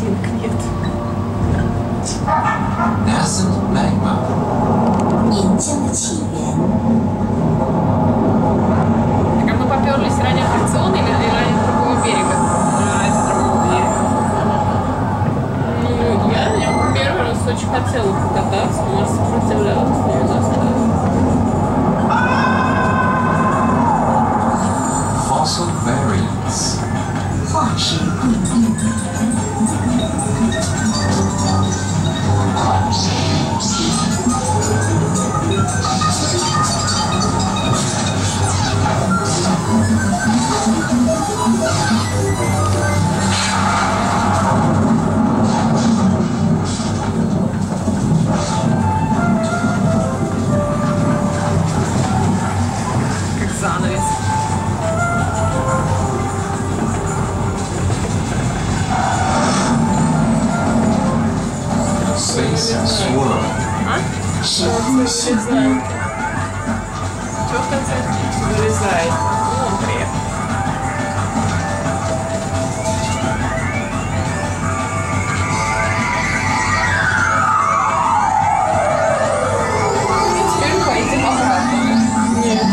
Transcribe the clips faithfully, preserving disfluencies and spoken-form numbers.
Картинок нет. Nascent magma. 岩浆的起源。 Так, а мы поперлись ради аттракциона или ради другого берега? Ради другого берега. Ну, я на нем первый раз очень хотела покататься, но сопротивлялась, не заставила. Fossil variants. 化石固定。 Как занавес. Space swirl. А? Что вылезает? Что в конце вылезает? Ну, он приехал. И теперь мы поедем обратно. Нет.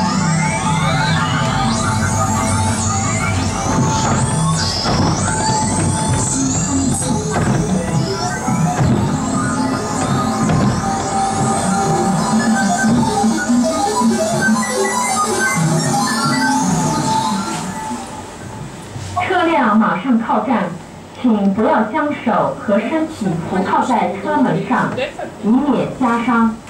马上靠站，请不要将手和身体扶靠在车门上，以免夹伤。